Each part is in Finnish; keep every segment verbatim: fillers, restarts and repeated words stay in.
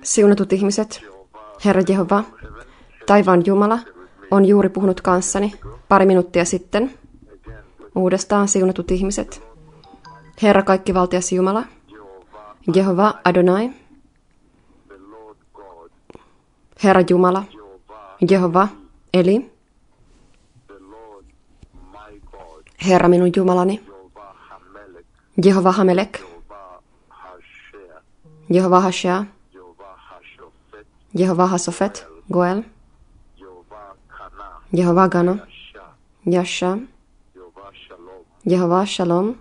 Siunatut ihmiset, Herra Jehova, taivaan Jumala, on juuri puhunut kanssani pari minuuttia sitten. Uudestaan siunatut ihmiset. Herra kaikkivaltias Jumala, Jehova Adonai, Herra Jumala, Jehova Eli, Herra minun Jumalani, Jehova Hamelek, Jehova Hashea, Jehova Hasofet, Goel, Jehova Gana, Jasha, Jehova Shalom,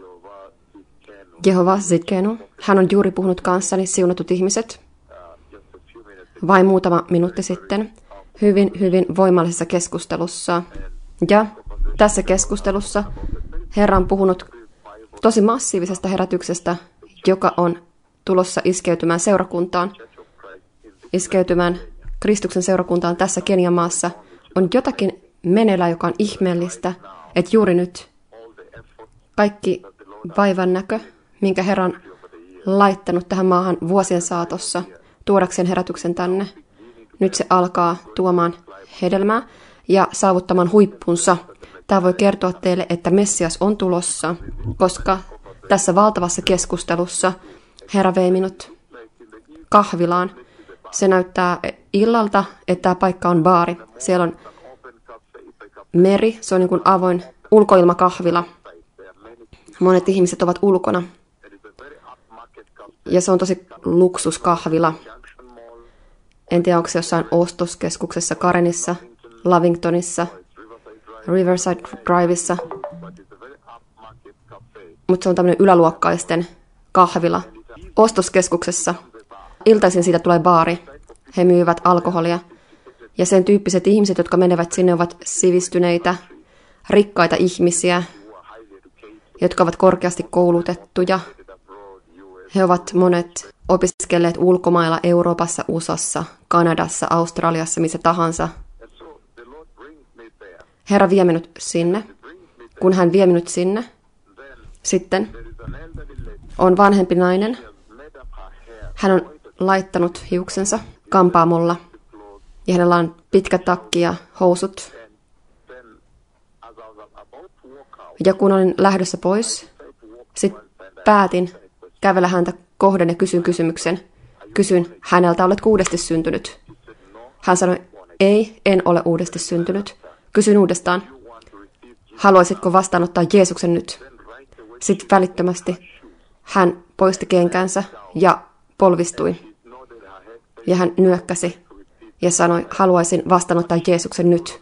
Jehova Zitkenu. Hän on juuri puhunut kanssani, siunatut ihmiset, vain muutama minuutti sitten, hyvin, hyvin voimallisessa keskustelussa. Ja tässä keskustelussa Herra on puhunut tosi massiivisesta herätyksestä, joka on tulossa iskeytymään seurakuntaan, iskeytymään Kristuksen seurakuntaan tässä Kenian maassa. On jotakin meneillään, joka on ihmeellistä, että juuri nyt kaikki vaivan näkö, minkä Herra on laittanut tähän maahan vuosien saatossa tuodakseen herätyksen tänne, nyt se alkaa tuomaan hedelmää ja saavuttamaan huippunsa. Tämä voi kertoa teille, että Messias on tulossa, koska tässä valtavassa keskustelussa Herra vei minut kahvilaan. Se näyttää illalta, että tämä paikka on baari. Siellä on meri, se on niin kuin avoin ulkoilmakahvila. Monet ihmiset ovat ulkona. Ja se on tosi luksuskahvila. En tiedä, onko se jossain ostoskeskuksessa, Karenissa, Lavingtonissa, Riverside Driveissa. Mutta se on tämmöinen yläluokkaisten kahvila. Ostoskeskuksessa iltaisin siitä tulee baari. He myyvät alkoholia. Ja sen tyyppiset ihmiset, jotka menevät sinne, ovat sivistyneitä, rikkaita ihmisiä, jotka ovat korkeasti koulutettuja. He ovat monet opiskelleet ulkomailla, Euroopassa, U S A:ssa, Kanadassa, Australiassa, missä tahansa. Herra vie minut sinne. Kun hän vie minut sinne, sitten on vanhempi nainen. Hän on laittanut hiuksensa kampaamolla ja hänellä on pitkä takki ja housut. Ja kun olin lähdössä pois, sitten päätin kävellä häntä kohden ja kysyn kysymyksen. Kysyn häneltä, oletko uudesti syntynyt? Hän sanoi, ei, en ole uudesti syntynyt. Kysyn uudestaan, haluaisitko vastaanottaa Jeesuksen nyt? Sitten välittömästi hän poisti kenkänsä ja polvistui. Ja hän nyökkäsi ja sanoi, haluaisin vastaanottaa Jeesuksen nyt.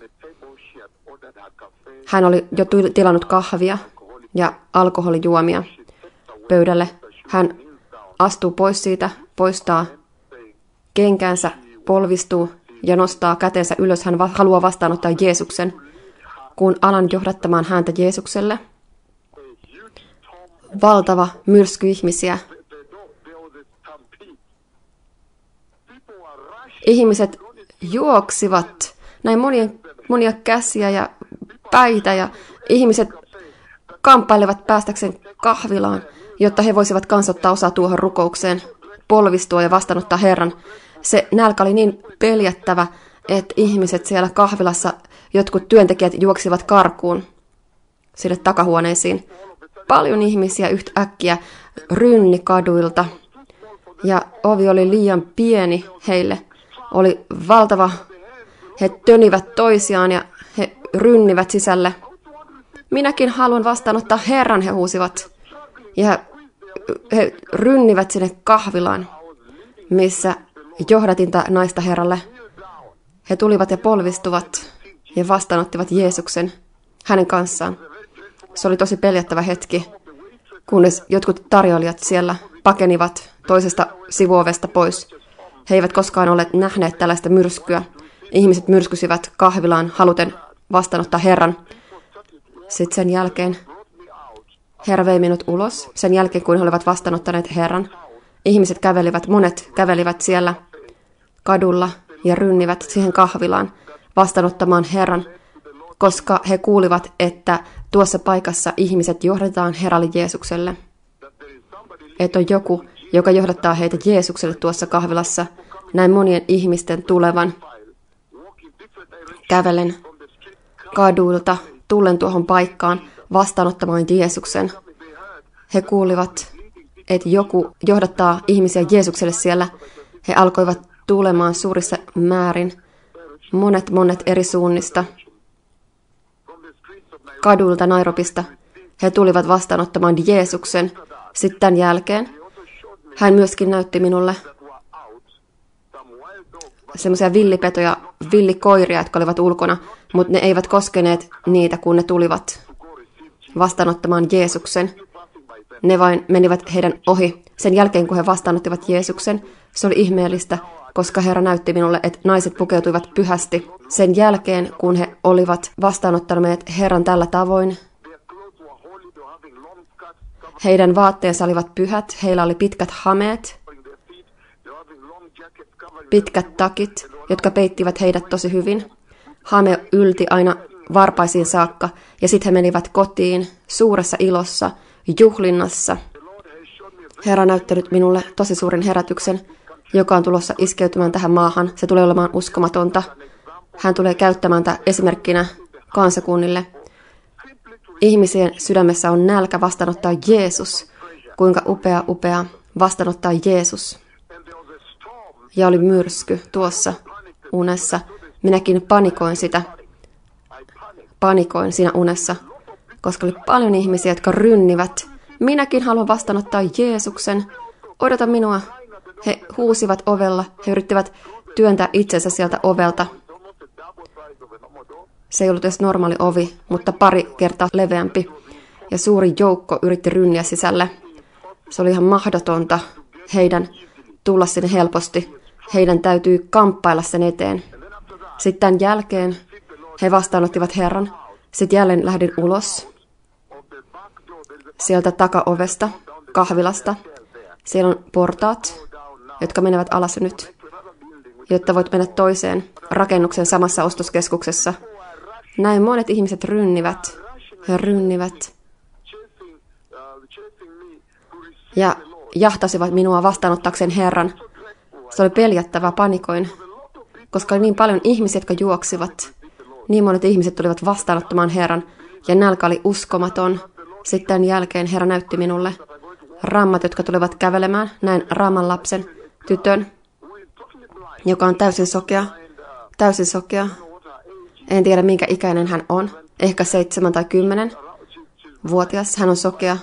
Hän oli jo tilannut kahvia ja alkoholijuomia pöydälle. Hän astuu pois siitä, poistaa kenkänsä, polvistuu ja nostaa kätensä ylös. Hän va- haluaa vastaanottaa Jeesuksen. Kun alan johdattamaan häntä Jeesukselle, valtava myrsky ihmisiä. Ihmiset juoksivat, näin monia, monia käsiä ja päitä ja ihmiset kamppailevat päästäkseen kahvilaan, jotta he voisivat kanssa ottaa osaa tuohon rukoukseen, polvistua ja vastaanottaa Herran. Se nälkä oli niin peljättävä, että ihmiset siellä kahvilassa, jotkut työntekijät juoksivat karkuun sille takahuoneisiin. Paljon ihmisiä yhtäkkiä rynni kaduilta ja ovi oli liian pieni heille. Oli valtava, he tönivät toisiaan ja he rynnivät sisälle. Minäkin haluan vastaanottaa Herran, he huusivat. Ja he rynnivät sinne kahvilaan, missä johdatinta naista Herralle. He tulivat ja polvistuvat ja vastaanottivat Jeesuksen hänen kanssaan. Se oli tosi peljättävä hetki, kunnes jotkut tarjoilijat siellä pakenivat toisesta sivuovesta pois. He eivät koskaan ole nähneet tällaista myrskyä. Ihmiset myrskysivät kahvilaan haluten vastaanottaa Herran. Sitten sen jälkeen Herra vei minut ulos. Sen jälkeen, kun he olivat vastaanottaneet Herran, ihmiset kävelivät, monet kävelivät siellä kadulla ja rynnivät siihen kahvilaan vastaanottamaan Herran, koska he kuulivat, että tuossa paikassa ihmiset johdetaan Herralle Jeesukselle. Että on joku, joka johdattaa heitä Jeesukselle tuossa kahvilassa. Näin monien ihmisten tulevan. Kävelen kadulta, tullen tuohon paikkaan vastaanottamaan Jeesuksen. He kuulivat, että joku johdattaa ihmisiä Jeesukselle siellä. He alkoivat tulemaan suurissa määrin, monet monet eri suunnista, kadulta Nairobista. He tulivat vastaanottamaan Jeesuksen. Sitten tämän jälkeen hän myöskin näytti minulle semmoisia villipetoja, villikoiria, jotka olivat ulkona, mutta ne eivät koskeneet niitä, kun ne tulivat vastaanottamaan Jeesuksen. Ne vain menivät heidän ohi. Sen jälkeen, kun he vastaanottivat Jeesuksen, se oli ihmeellistä, koska Herra näytti minulle, että naiset pukeutuivat pyhästi. Sen jälkeen, kun he olivat vastaanottaneet Herran tällä tavoin, heidän vaatteensa olivat pyhät, heillä oli pitkät hameet, pitkät takit, jotka peittivät heidät tosi hyvin. Hame ylti aina varpaisiin saakka, ja sitten he menivät kotiin suuressa ilossa, juhlinnassa. Herra on näyttänyt minulle tosi suuren herätyksen, joka on tulossa iskeytymään tähän maahan. Se tulee olemaan uskomatonta. Hän tulee käyttämään tätä esimerkkinä kansakunnille. Ihmisien sydämessä on nälkä vastaanottaa Jeesus. Kuinka upea, upea vastaanottaa Jeesus. Ja oli myrsky tuossa unessa. Minäkin panikoin sitä. Panikoin siinä unessa, koska oli paljon ihmisiä, jotka rynnivät. Minäkin haluan vastaanottaa Jeesuksen. Odota minua. He huusivat ovella. He yrittivät työntää itsensä sieltä ovelta. Se ei ollut edes normaali ovi, mutta pari kertaa leveämpi. Ja suuri joukko yritti rynniä sisälle. Se oli ihan mahdotonta heidän tulla sinne helposti. Heidän täytyy kamppailla sen eteen. Sitten tämän jälkeen he vastaanottivat Herran. Sitten jälleen lähdin ulos sieltä takaovesta, kahvilasta. Siellä on portaat, jotka menevät alas nyt, jotta voit mennä toiseen rakennuksen samassa ostoskeskuksessa. Näin monet ihmiset rynnivät. He rynnivät. Ja jahtasivat minua vastaanottaakseen Herran. Se oli peljättävää, panikoin, koska oli niin paljon ihmisiä, jotka juoksivat. Niin monet ihmiset tulivat vastaanottamaan Herran, ja nälkä oli uskomaton. Sitten jälkeen Herra näytti minulle rammat, jotka tulevat kävelemään. Näin Raaman lapsen, tytön, joka on täysin sokea. Täysin sokea. En tiedä, minkä ikäinen hän on. Ehkä seitsemän tai kymmenen vuotias. Hän on sokea.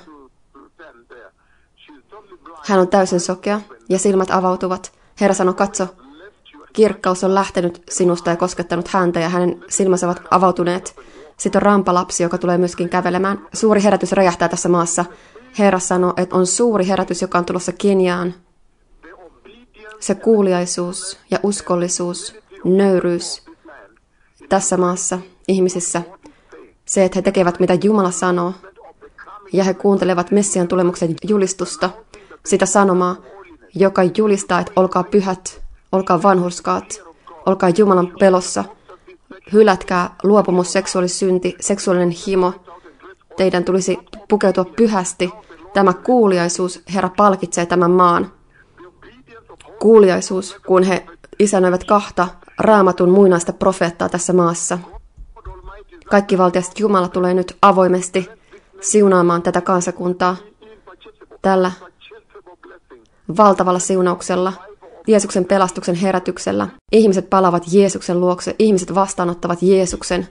Hän on täysin sokea ja silmät avautuvat. Herra sanoi, katso, kirkkaus on lähtenyt sinusta ja koskettanut häntä ja hänen silmänsä ovat avautuneet. Sitten on rampalapsi, joka tulee myöskin kävelemään. Suuri herätys räjähtää tässä maassa. Herra sanoi, että on suuri herätys, joka on tulossa Keniaan. Se kuuliaisuus ja uskollisuus, nöyryys tässä maassa ihmisissä. Se, että he tekevät mitä Jumala sanoo. Ja he kuuntelevat Messian tulemuksen julistusta, sitä sanomaa, joka julistaa, että olkaa pyhät, olkaa vanhurskaat, olkaa Jumalan pelossa. Hylätkää luopumus, seksuaalisynti, seksuaalinen himo. Teidän tulisi pukeutua pyhästi. Tämä kuuliaisuus, Herra palkitsee tämän maan. Kuuliaisuus, kun he isännöivät kahta Raamatun muinaista profeettaa tässä maassa. Kaikkivaltias Jumala tulee nyt avoimesti siunaamaan tätä kansakuntaa tällä valtavalla siunauksella, Jeesuksen pelastuksen herätyksellä. Ihmiset palaavat Jeesuksen luokse, ihmiset vastaanottavat Jeesuksen.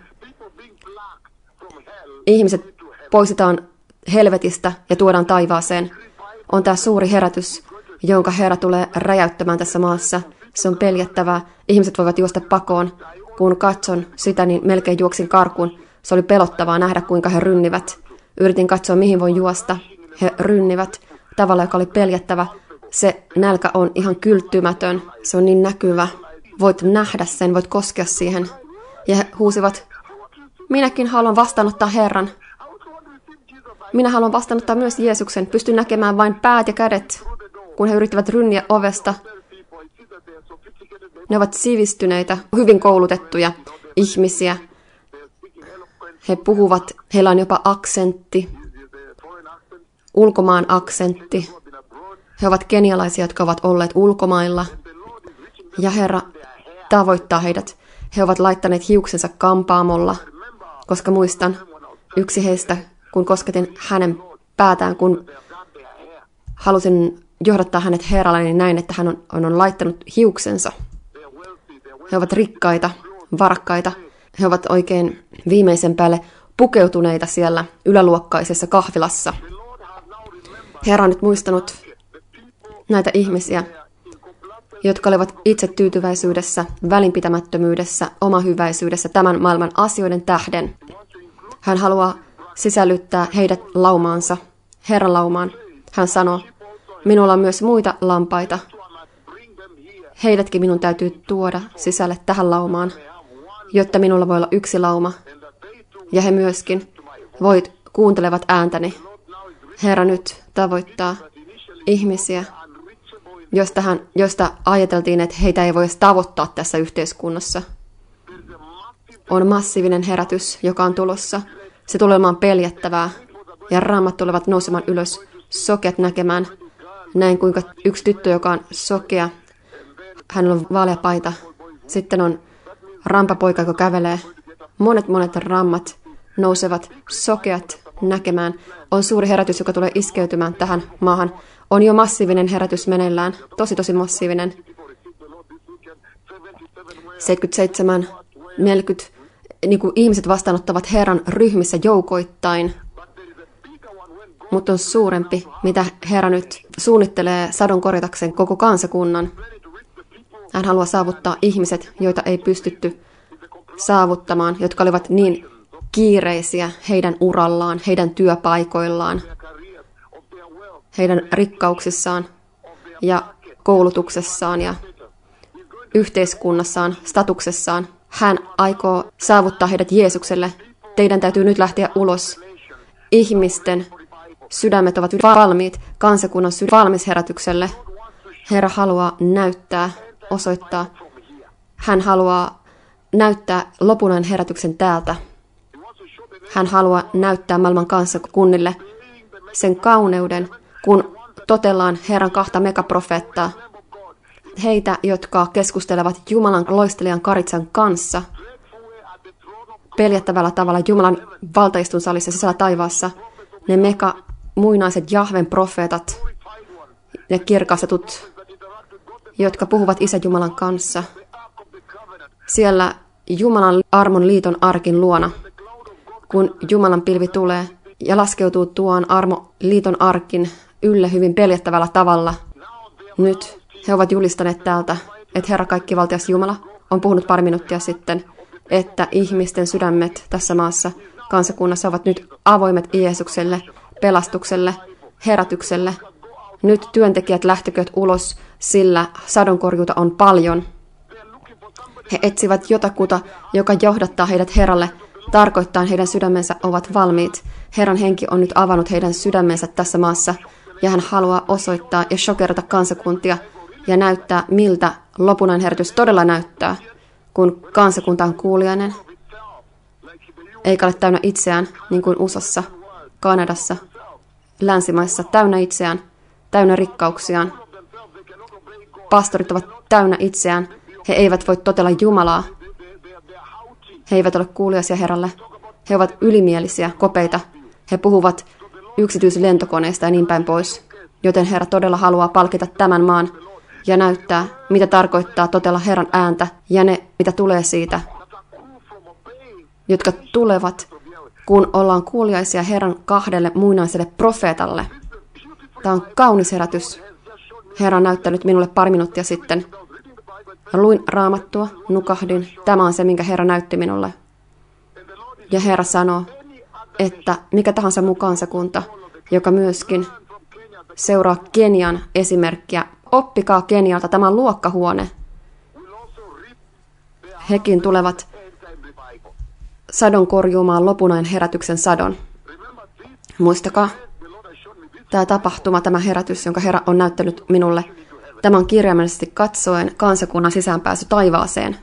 Ihmiset poistetaan helvetistä ja tuodaan taivaaseen. On tämä suuri herätys, jonka Herra tulee räjäyttämään tässä maassa. Se on peljättävää. Ihmiset voivat juosta pakoon. Kun katson sitä, niin melkein juoksin karkuun. Se oli pelottavaa nähdä, kuinka he rynnivät. Yritin katsoa, mihin voi juosta. He rynnivät tavalla, joka oli peljättävä. Se nälkä on ihan kylttymätön. Se on niin näkyvä. Voit nähdä sen, voit koskea siihen. Ja he huusivat, minäkin haluan vastaanottaa Herran. Minä haluan vastaanottaa myös Jeesuksen. Pystyn näkemään vain päät ja kädet, kun he yrittävät rynniä ovesta. Ne ovat sivistyneitä, hyvin koulutettuja ihmisiä. He puhuvat, heillä on jopa aksentti, ulkomaan aksentti. He ovat kenialaisia, jotka ovat olleet ulkomailla. Ja Herra tavoittaa heidät. He ovat laittaneet hiuksensa kampaamolla, koska muistan yksi heistä, kun kosketin hänen päätään, kun halusin johdattaa hänet Herralle, niin näin, että hän on, on laittanut hiuksensa. He ovat rikkaita, varakkaita. He ovat oikein viimeisen päälle pukeutuneita siellä yläluokkaisessa kahvilassa. Herra on nyt muistanut näitä ihmisiä, jotka olivat itse tyytyväisyydessä, välinpitämättömyydessä, omahyväisyydessä tämän maailman asioiden tähden. Hän haluaa sisällyttää heidät laumaansa, Herran laumaan. Hän sanoo, minulla on myös muita lampaita. Heidätkin minun täytyy tuoda sisälle tähän laumaan, jotta minulla voi olla yksi lauma. Ja he myöskin voit kuuntelevat ääntäni. Herra nyt tavoittaa ihmisiä, josta, hän, josta ajateltiin, että heitä ei voisi tavoittaa tässä yhteiskunnassa. On massiivinen herätys, joka on tulossa. Se tulee olemaan peljättävää, ja raamat tulevat nousemaan ylös, sokeat näkemään. Näin kuinka yksi tyttö, joka on sokea, hänellä on vaalea paita. Sitten on rampapoika, joka kävelee. Monet monet rammat nousevat sokeat näkemään. On suuri herätys, joka tulee iskeytymään tähän maahan. On jo massiivinen herätys meneillään. Tosi, tosi massiivinen. seitsemänkymmentäseitsemän, neljäkymmentä, niin kuin ihmiset vastaanottavat Herran ryhmissä joukoittain. Mutta on suurempi, mitä Herra nyt suunnittelee sadon korjatakseen koko kansakunnan. Hän haluaa saavuttaa ihmiset, joita ei pystytty saavuttamaan, jotka olivat niin kiireisiä heidän urallaan, heidän työpaikoillaan, heidän rikkauksissaan ja koulutuksessaan ja yhteiskunnassaan, statuksessaan. Hän aikoo saavuttaa heidät Jeesukselle. Teidän täytyy nyt lähteä ulos. Ihmisten sydämet ovat valmiit, kansakunnan sydän valmis herätykselle. Herra haluaa näyttää, osoittaa. Hän haluaa näyttää lopunainen herätyksen täältä. Hän haluaa näyttää maailman kansakunnille sen kauneuden, kun totellaan Herran kahta megaprofeettaa. Heitä, jotka keskustelevat Jumalan loistelijan karitsan kanssa peljättävällä tavalla Jumalan valtaistun salissa sisällä taivaassa. Ne mega muinaiset Jahven profeetat, ne kirkastetut, jotka puhuvat Isä Jumalan kanssa. Siellä Jumalan armon liiton arkin luona, kun Jumalan pilvi tulee ja laskeutuu tuon armo liiton arkin ylle hyvin peljättävällä tavalla. Nyt he ovat julistaneet täältä, että Herra kaikkivaltias Jumala on puhunut pari minuuttia sitten, että ihmisten sydämet tässä maassa, kansakunnassa ovat nyt avoimet Jeesukselle, pelastukselle, herätykselle. Nyt työntekijät lähtököt ulos, sillä sadonkorjuuta on paljon. He etsivät jotakuta, joka johdattaa heidät Herralle, tarkoittaa heidän sydämensä ovat valmiit. Herran henki on nyt avannut heidän sydämensä tässä maassa, ja hän haluaa osoittaa ja shokerata kansakuntia ja näyttää, miltä lopunainen herätys todella näyttää, kun kansakunta on kuulijainen, eikä ole täynnä itseään, niin kuin U S A:ssa, Kanadassa, länsimaissa, täynnä itseään, täynnä rikkauksiaan. Pastorit ovat täynnä itseään, he eivät voi totella Jumalaa. He eivät ole kuuliaisia Herralle. He ovat ylimielisiä, kopeita. He puhuvat yksityislentokoneista ja niin päin pois. Joten Herra todella haluaa palkita tämän maan ja näyttää, mitä tarkoittaa totella Herran ääntä ja ne, mitä tulee siitä, jotka tulevat, kun ollaan kuuliaisia Herran kahdelle muinaiselle profeetalle. Tämä on kaunis herätys. Herra on näyttänyt minulle pari minuuttia sitten. Luin Raamattua, nukahdin. Tämä on se, minkä Herra näytti minulle. Ja Herra sanoo, että mikä tahansa muu kansakunta, joka myöskin seuraa Kenian esimerkkiä. Oppikaa Kenialta, tämä on luokkahuone. Hekin tulevat sadon korjuumaan lopunainen herätyksen sadon. Muistakaa, tämä tapahtuma, tämä herätys, jonka Herra on näyttänyt minulle, tämä on kirjaimellisesti katsoen kansakunnan sisäänpääsy taivaaseen.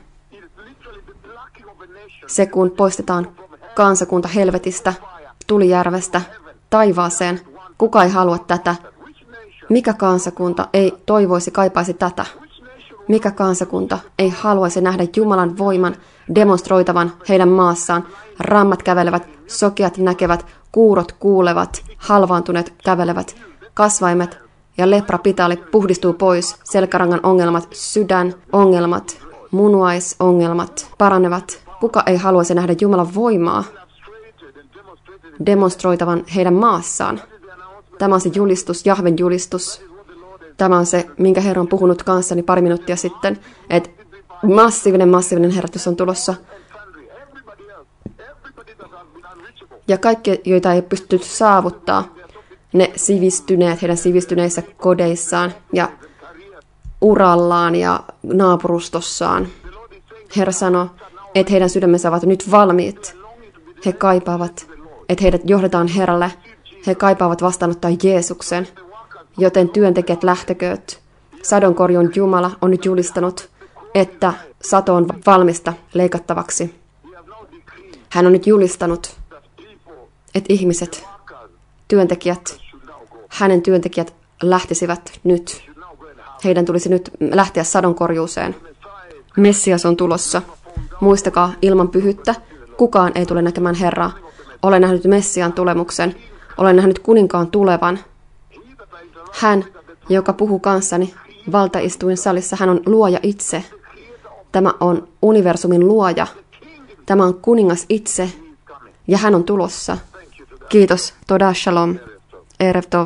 Se, kun poistetaan kansakunta helvetistä, tulijärvestä, taivaaseen. Kuka ei halua tätä? Mikä kansakunta ei toivoisi, kaipaisi tätä? Mikä kansakunta ei haluaisi nähdä Jumalan voiman demonstroitavan heidän maassaan? Rammat kävelevät, sokeat näkevät, kuurot kuulevat, halvaantuneet kävelevät, kasvaimet ja leprapitaali puhdistuu pois, selkärangan ongelmat, sydän ongelmat, munuaisongelmat paranevat. Kuka ei haluaisi nähdä Jumalan voimaa demonstroitavan heidän maassaan? Tämä on se julistus, Jahven julistus. Tämä on se, minkä Herra on puhunut kanssani pari minuuttia sitten, että massiivinen, massiivinen herätys on tulossa. Ja kaikki, joita ei pystytty saavuttaa, ne sivistyneet heidän sivistyneissä kodeissaan ja urallaan ja naapurustossaan. Herra sanoo, että heidän sydämensä ovat nyt valmiit. He kaipaavat, että heidät johdetaan Herralle. He kaipaavat vastaanottaa Jeesuksen, joten työntekijät lähtekööt. Sadonkorjuun Jumala on nyt julistanut, että sato on valmista leikattavaksi. Hän on nyt julistanut, että ihmiset, työntekijät, hänen työntekijät lähtisivät nyt. Heidän tulisi nyt lähteä sadonkorjuuseen. Messias on tulossa. Muistakaa, ilman pyhyyttä kukaan ei tule näkemään Herraa. Olen nähnyt Messian tulemuksen. Olen nähnyt kuninkaan tulevan. Hän, joka puhuu kanssani valtaistuin salissa, hän on luoja itse. Tämä on universumin luoja. Tämä on kuningas itse. Ja hän on tulossa. Kiitos. Toda shalom. Erev tov.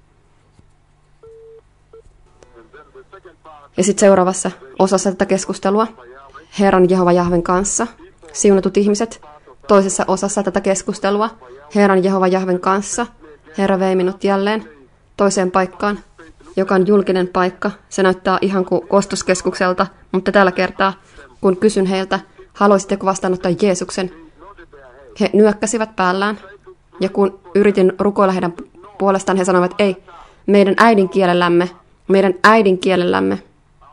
Ja sitten seuraavassa osassa tätä keskustelua Herran Jehova Jahven kanssa. Siunatut ihmiset. Toisessa osassa tätä keskustelua Herran Jehova Jahven kanssa. Herra vei minut jälleen toiseen paikkaan, joka on julkinen paikka. Se näyttää ihan kuin ostoskeskukselta, mutta tällä kertaa, kun kysyn heiltä, haluaisitteko vastaanottaa Jeesuksen, he nyökkäsivät päällään. Ja kun yritin rukoilla heidän puolestaan, he sanoivat, ei, meidän äidinkielellämme, meidän äidinkielellämme.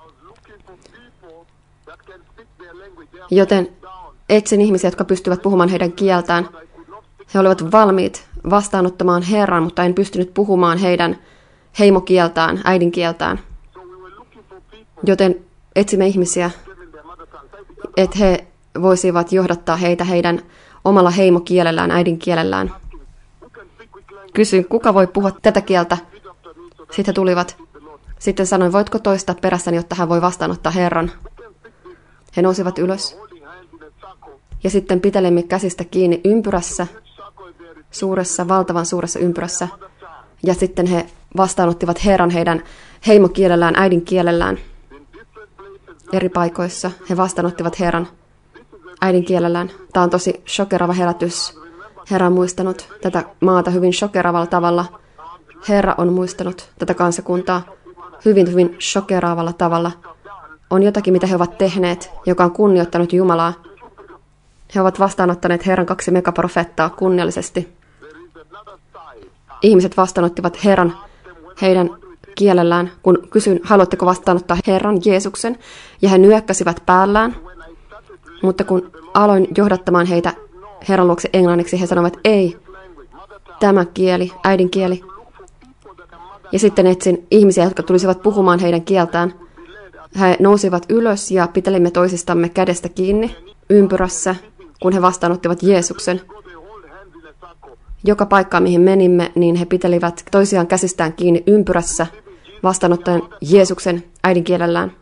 Joten etsin ihmisiä, jotka pystyvät puhumaan heidän kieltään. He olivat valmiit vastaanottamaan Herran, mutta en pystynyt puhumaan heidän heimokieltään, äidinkieltään. Joten etsimme ihmisiä, että he voisivat johdattaa heitä heidän omalla heimokielellään, äidinkielellään. Kysyin, kuka voi puhua tätä kieltä? Sitten he tulivat. Sitten sanoin, voitko toistaa perässäni, jotta hän voi vastaanottaa Herran? He nousivat ylös. Ja sitten pitelimme käsistä kiinni ympyrässä, suuressa, valtavan suuressa ympyrässä. Ja sitten he vastaanottivat Herran heidän heimokielellään, äidinkielellään. Eri paikoissa he vastaanottivat Herran äidinkielellään. Tämä on tosi shokerava herätys. Herra on muistanut tätä maata hyvin shokeravalla tavalla. Herra on muistanut tätä kansakuntaa hyvin, hyvin shokeraavalla tavalla. On jotakin, mitä he ovat tehneet, joka on kunnioittanut Jumalaa. He ovat vastaanottaneet Herran kaksi megaprofettaa kunniallisesti. Ihmiset vastaanottivat Herran heidän kielellään, kun kysyin, haluatteko vastaanottaa Herran Jeesuksen, ja he nyökkäsivät päällään. Mutta kun aloin johdattamaan heitä Herran luokse englanniksi, he sanoivat, ei, tämä kieli, äidinkieli. Ja sitten etsin ihmisiä, jotka tulisivat puhumaan heidän kieltään. He nousivat ylös ja pitelimme toisistamme kädestä kiinni ympyrässä, kun he vastaanottivat Jeesuksen. Joka paikkaan, mihin menimme, niin he pitelivät toisiaan käsistään kiinni ympyrässä, vastaanottaen Jeesuksen äidinkielellään.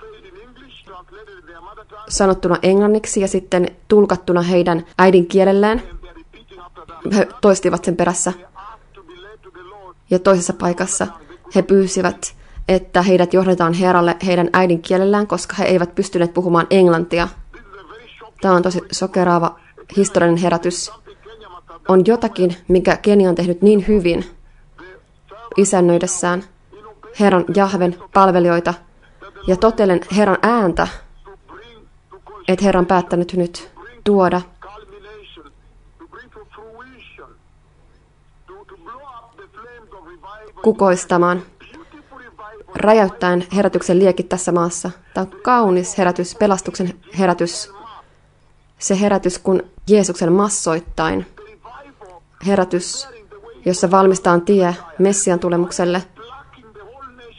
Sanottuna englanniksi ja sitten tulkattuna heidän äidinkielellään. He toistivat sen perässä. Ja toisessa paikassa he pyysivät, että heidät johdetaan Herralle heidän äidinkielellään, koska he eivät pystyneet puhumaan englantia. Tämä on tosi sokeraava historiallinen herätys. On jotakin, mikä Kenia on tehnyt niin hyvin isännöidessään Herran Jahven palvelijoita ja totellen Herran ääntä, että Herra on päättänyt nyt tuoda kukoistamaan, räjäyttäen herätyksen liekit tässä maassa. Tämä on kaunis herätys, pelastuksen herätys. Se herätys, kun Jeesuksen massoittain. Herätys, jossa valmistaan tie Messian tulemukselle.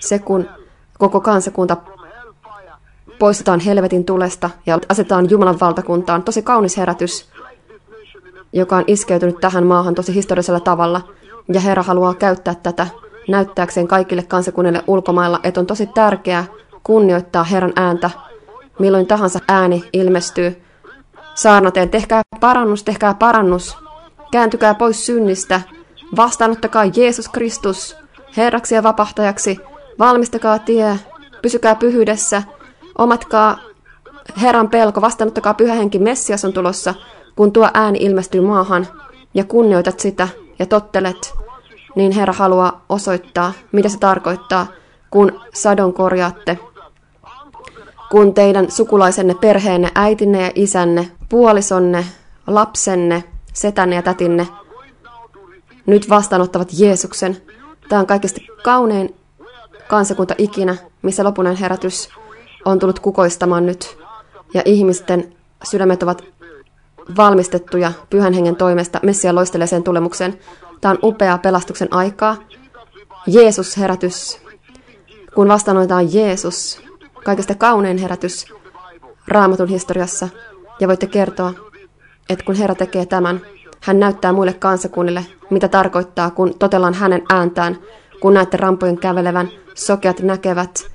Se, kun koko kansakunta poistetaan helvetin tulesta ja asetetaan Jumalan valtakuntaan. Tosi kaunis herätys, joka on iskeytynyt tähän maahan tosi historiallisella tavalla. Ja Herra haluaa käyttää tätä näyttääkseen kaikille kansakunnille ulkomailla, että on tosi tärkeää kunnioittaa Herran ääntä, milloin tahansa ääni ilmestyy. Saarnateen, tehkää parannus, tehkää parannus. Kääntykää pois synnistä. Vastaanottakaa Jeesus Kristus Herraksi ja vapahtajaksi. Valmistakaa tie. Pysykää pyhyydessä. Omatkaa Herran pelko. Vastaanottakaa Pyhä Henki. Messias on tulossa, kun tuo ääni ilmestyy maahan ja kunnioitat sitä ja tottelet. Niin Herra haluaa osoittaa, mitä se tarkoittaa, kun sadon korjaatte. Kun teidän sukulaisenne, perheenne, äitinne ja isänne, puolisonne, lapsenne, setänne ja tätinne nyt vastaanottavat Jeesuksen. Tämä on kaikista kaunein kansakunta ikinä, missä lopunen herätys on tullut kukoistamaan nyt. Ja ihmisten sydämet ovat valmistettuja Pyhän Hengen toimesta. Messia loistelee sen tulemuksen. Tämä on upea pelastuksen aikaa. Jeesus herätys. Kun vastaanotetaan Jeesus, kaikista kaunein herätys Raamatun historiassa. Ja voitte kertoa, että kun Herra tekee tämän, hän näyttää muille kansakunnille, mitä tarkoittaa, kun totellaan hänen ääntään, kun näette rampojen kävelevän, sokeat näkevät,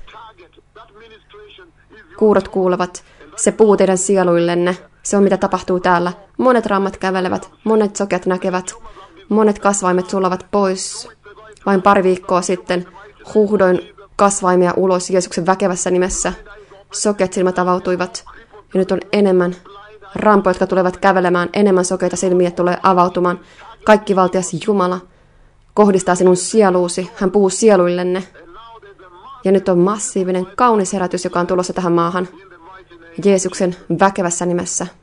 kuurot kuulevat, se puhuu teidän sieluillenne. Se on mitä tapahtuu täällä. Monet rammat kävelevät, monet sokeat näkevät, monet kasvaimet sulavat pois. Vain pari viikkoa sitten huuhdoin kasvaimia ulos Jeesuksen väkevässä nimessä. Sokeat silmät avautuivat ja nyt on enemmän rampoja, jotka tulevat kävelemään, enemmän sokeita silmiä tulee avautumaan. Kaikki valtias Jumala kohdistaa sinun sieluusi. Hän puhuu sieluillenne. Ja nyt on massiivinen, kaunis herätys, joka on tulossa tähän maahan. Jeesuksen väkevässä nimessä.